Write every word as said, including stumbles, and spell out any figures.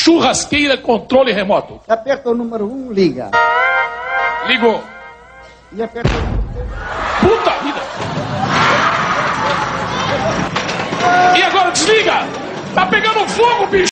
churrasqueira controle remoto. Aperta o número um, liga. Ligou. E aperta o número dois. Puta vida! E agora desliga! Tá pegando fogo, bicho!